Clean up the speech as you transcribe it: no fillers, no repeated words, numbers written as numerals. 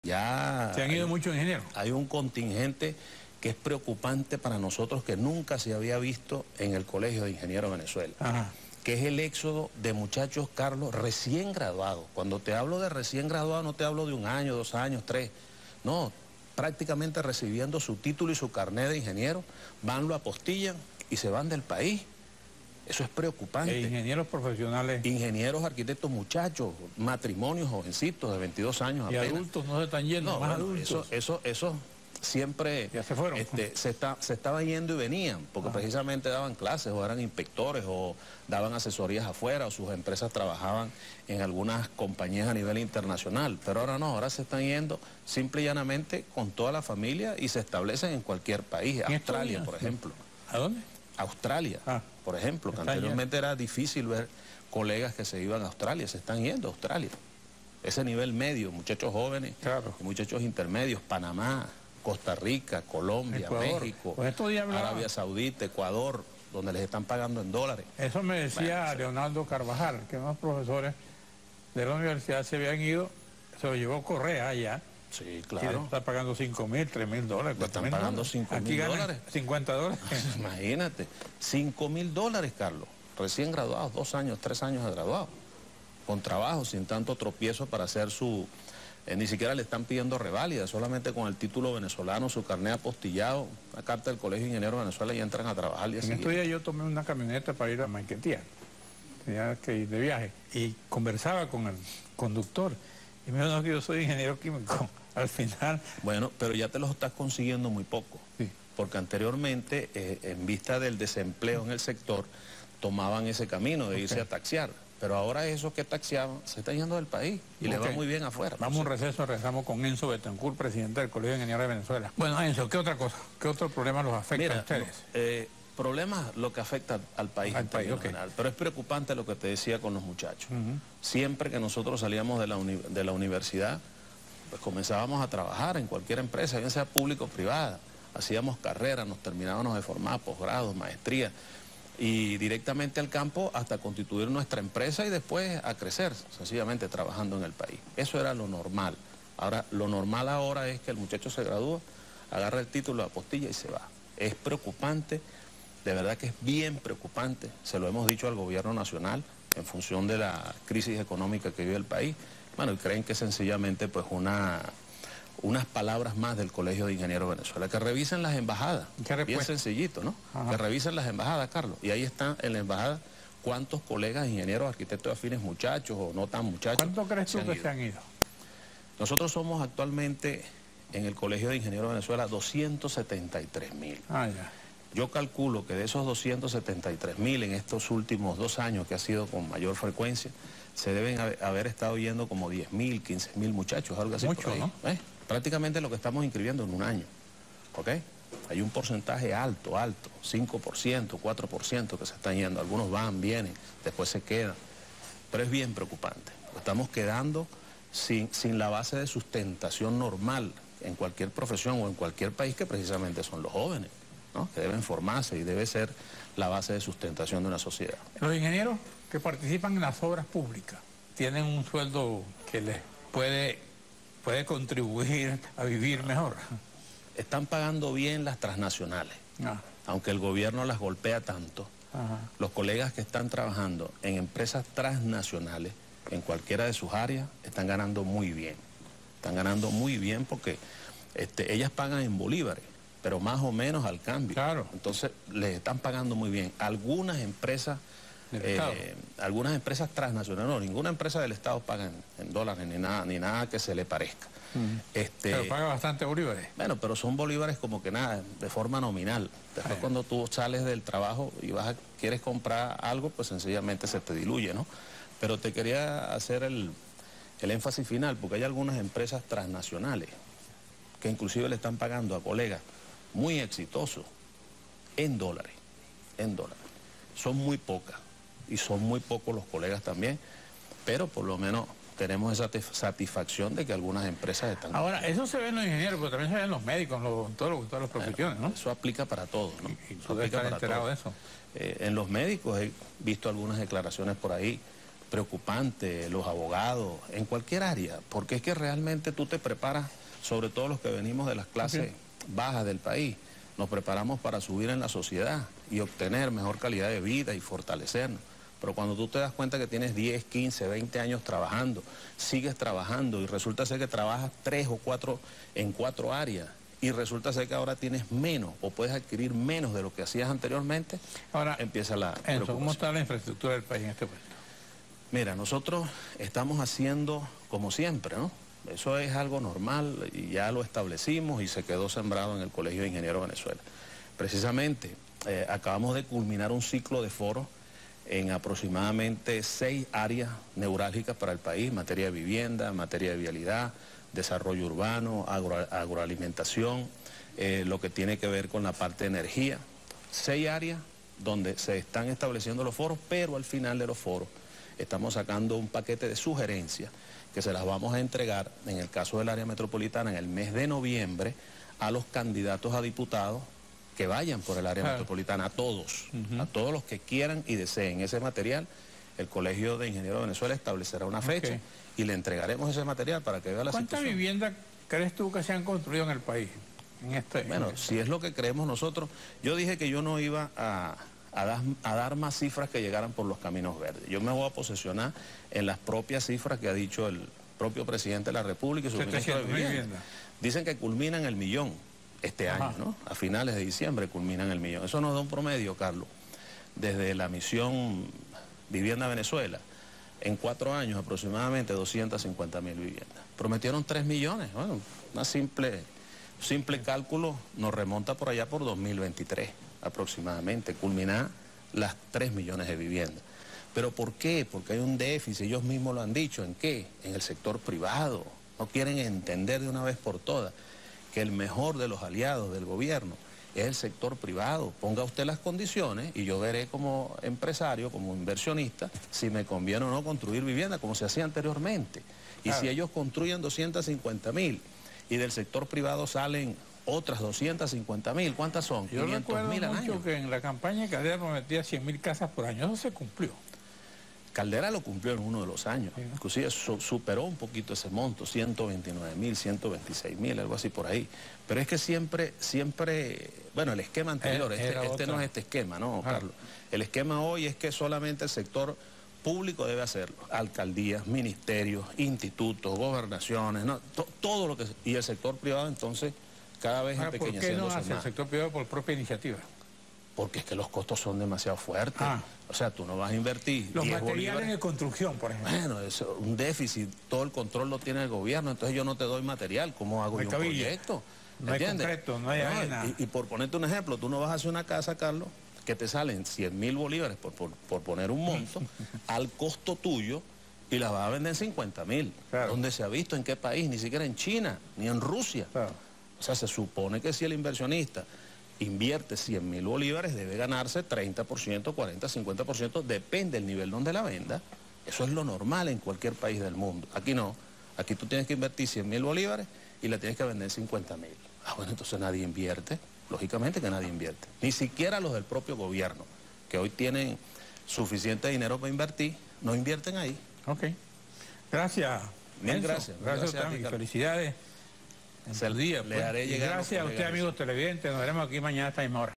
Ya ¿Se han ido muchos ingenieros? hay un contingente que es preocupante para nosotros, que nunca se había visto en el Colegio de Ingenieros de Venezuela. Ajá. Que es el éxodo de muchachos, Carlos, recién graduados. Cuando te hablo de recién graduados, no te hablo de 1 año, 2 años, 3. No, prácticamente recibiendo su título y su carnet de ingeniero, van, lo apostillan y se van del país. Eso es preocupante. Ingenieros profesionales. Ingenieros, arquitectos, muchachos, matrimonios jovencitos de 22 años Y apenas. adultos no se están yendo, No, más bueno, adultos. eso siempre Ya se fueron. se estaban yendo y venían, porque precisamente daban clases o eran inspectores o daban asesorías afuera o sus empresas trabajaban en algunas compañías a nivel internacional. Pero ahora no, ahora se están yendo simple y llanamente con toda la familia y se establecen en cualquier país. Australia, por ejemplo. ¿A dónde? Australia, por ejemplo, que anteriormente era difícil ver colegas que se iban a Australia, se están yendo a Australia. Ese nivel medio, muchachos jóvenes, muchachos intermedios, Panamá, Costa Rica, Colombia, Ecuador. México, Pues Arabia Saudita, Ecuador, donde les están pagando en dólares. Eso me decía Leonardo Carvajal, que unos profesores de la universidad se habían ido, se lo llevó Correa allá. Sí, Y claro. le está pagando $5.000, $3.000. Le están pagando $5.000. $50. Imagínate, $5.000, Carlos. Recién graduados, 2 años, 3 años de graduados. Con trabajo, sin tanto tropiezo para hacer su... ni siquiera le están pidiendo reválida, solamente con el título venezolano, su carnet apostillado, la carta del Colegio de Ingenieros de Venezuela y entran a trabajar. En estos días yo tomé una camioneta para ir a Maiquetía, tenía que ir de viaje, y conversaba con el conductor, y me dijo, no, que yo soy ingeniero químico. Al final... Bueno, pero ya te los estás consiguiendo muy poco, porque anteriormente, en vista del desempleo en el sector, tomaban ese camino de irse a taxiar. Pero ahora esos que taxiaban se están yendo del país y les va muy bien afuera. Vamos a un receso, regresamos con Enzo Betancourt, presidente del Colegio de Ingenieros de Venezuela. Bueno, Enzo, ¿qué otra cosa? ¿Qué otro problema los afecta a ustedes? Problemas lo que afecta al país en términos general, pero es preocupante lo que te decía con los muchachos. Siempre que nosotros salíamos de la universidad, pues comenzábamos a trabajar en cualquier empresa, bien sea pública o privada. Hacíamos carreras, nos terminábamos de formar, posgrados, maestrías, y directamente al campo hasta constituir nuestra empresa y después a crecer, sencillamente trabajando en el país. Eso era lo normal. Ahora, lo normal ahora es que el muchacho se gradúa, agarra el título, la apostilla y se va. Es preocupante, de verdad que es bien preocupante. Se lo hemos dicho al gobierno nacional en función de la crisis económica que vive el país. Bueno, y creen que es sencillamente pues unas palabras más del Colegio de Ingenieros de Venezuela. Que revisen las embajadas. Bien sencillito, ¿no? Que revisen las embajadas, Carlos. Y ahí está en la embajada cuántos colegas, ingenieros, arquitectos afines, muchachos o no tan muchachos. ¿Cuánto crees tú que se han ido? Nosotros somos actualmente en el Colegio de Ingenieros de Venezuela 273.000. Yo calculo que de esos 273.000 en estos últimos 2 años, que ha sido con mayor frecuencia, se deben haber estado yendo como 10.000, 15.000 muchachos, algo así. Mucho, ¿no? Prácticamente lo que estamos inscribiendo en un año, ¿ok? Hay un porcentaje alto, 5%, 4% que se están yendo. Algunos van, vienen, después se quedan. Pero es bien preocupante. Estamos quedando sin la base de sustentación normal en cualquier profesión o en cualquier país, que precisamente son los jóvenes, ¿no? Que deben formarse y debe ser la base de sustentación de una sociedad. Los ingenieros que participan en las obras públicas tienen un sueldo que les puede contribuir a vivir mejor. Están pagando bien las transnacionales, aunque el gobierno las golpea tanto. Los colegas que están trabajando en empresas transnacionales, en cualquiera de sus áreas, están ganando muy bien. Están ganando muy bien porque ellas pagan en bolívares, pero más o menos al cambio. Entonces les están pagando muy bien. Algunas empresas transnacionales, no, ninguna empresa del Estado paga en dólares ni nada que se le parezca. Pero paga bastante bolívares. Bueno, pero son bolívares como que nada, de forma nominal. Después cuando tú sales del trabajo y quieres comprar algo, pues sencillamente se te diluye, ¿no? Pero te quería hacer el énfasis final, porque hay algunas empresas transnacionales que inclusive le están pagando a colegas muy exitosos en dólares. Son muy pocas y son muy pocos los colegas también, pero por lo menos tenemos esa satisfacción de que algunas empresas están... Ahora, eso se ve en los ingenieros, pero también se ve en los médicos, en todas las profesiones, ¿no? Eso aplica para todos, ¿no? Y tú debes estar enterado de eso. En los médicos he visto algunas declaraciones por ahí preocupante, los abogados, en cualquier área, porque es que realmente tú te preparas, sobre todo los que venimos de las clases bajas del país, nos preparamos para subir en la sociedad y obtener mejor calidad de vida y fortalecernos. Pero cuando tú te das cuenta que tienes 10, 15, 20 años trabajando, sigues trabajando y resulta ser que trabajas 3 o 4 en 4 áreas y resulta ser que ahora tienes menos o puedes adquirir menos de lo que hacías anteriormente, ahora empieza la preocupación. ¿Cómo está la infraestructura del país en este momento? Mira, nosotros estamos haciendo como siempre, ¿no? Eso es algo normal y ya lo establecimos y se quedó sembrado en el Colegio de Ingenieros de Venezuela. Precisamente, acabamos de culminar un ciclo de foros en aproximadamente 6 áreas neurálgicas para el país, materia de vivienda, materia de vialidad, desarrollo urbano, agroalimentación, lo que tiene que ver con la parte de energía. 6 áreas donde se están estableciendo los foros, pero al final de los foros estamos sacando un paquete de sugerencias que se las vamos a entregar, en el caso del área metropolitana, en el mes de noviembre, a los candidatos a diputados que vayan por el área metropolitana, a todos los que quieran y deseen ese material. El Colegio de Ingenieros de Venezuela establecerá una fecha y le entregaremos ese material para que vea la situación. ¿Cuántas viviendas crees tú que se han construido en el país? Bueno, si es lo que creemos nosotros, yo dije que yo no iba a dar más cifras que llegaran por los caminos verdes. Yo me voy a posesionar en las propias cifras que ha dicho el propio presidente de la República y su ministro de Vivienda. Dicen que culminan el 1.000.000 este año, ¿no? A finales de diciembre culminan el 1.000.000. Eso nos da un promedio, Carlos, desde la misión Vivienda Venezuela, en 4 años aproximadamente 250.000 viviendas. Prometieron 3 millones, bueno, simple cálculo nos remonta por allá por 2023 aproximadamente, culminar las 3 millones de viviendas. ¿Pero por qué? Porque hay un déficit, ellos mismos lo han dicho. ¿En qué? En el sector privado. No quieren entender de una vez por todas que el mejor de los aliados del gobierno es el sector privado. Ponga usted las condiciones y yo veré como empresario, como inversionista, si me conviene o no construir vivienda como se hacía anteriormente. Y si ellos construyen 250.000 y del sector privado salen otras 250.000, ¿cuántas son? 500.000 al año. Que en la campaña Caldera prometía 100.000 casas por año, eso se cumplió. Caldera lo cumplió en uno de los años, inclusive superó un poquito ese monto, 129.000, 126.000, algo así por ahí. Pero es que siempre, bueno, el esquema anterior, este no es este esquema, ¿no, Carlos? El esquema hoy es que solamente el sector público debe hacerlo, alcaldías, ministerios, institutos, gobernaciones, ¿no? Todo lo que... Y el sector privado entonces cada vez empequeñeciéndose más. ¿Por qué no hace el sector privado por propia iniciativa? Porque es que los costos son demasiado fuertes. O sea, tú no vas a invertir los materiales de construcción, por ejemplo. Bueno, es un déficit, todo el control lo tiene el gobierno, entonces yo no te doy material, ¿cómo hago yo un proyecto? No hay concreto, no hay arena. Y por ponerte un ejemplo, tú no vas a hacer una casa, Carlos, que te salen 100.000 bolívares por poner un monto al costo tuyo y las vas a vender en 50.000. ¿Dónde se ha visto? ¿En qué país? Ni siquiera en China, ni en Rusia. O sea, se supone que si el inversionista invierte 100.000 bolívares, debe ganarse 30%, 40%, 50%, depende del nivel donde la venda. Eso es lo normal en cualquier país del mundo. Aquí no. Aquí tú tienes que invertir 100.000 bolívares y la tienes que vender en 50.000. Bueno, entonces nadie invierte. Lógicamente que nadie invierte. Ni siquiera los del propio gobierno, que hoy tienen suficiente dinero para invertir, no invierten ahí. Ok. Gracias. Mil gracias. Gracias a usted, felicidades. Le haré llegar gracias a usted, amigos televidentes. Nos veremos aquí mañana a esta misma hora.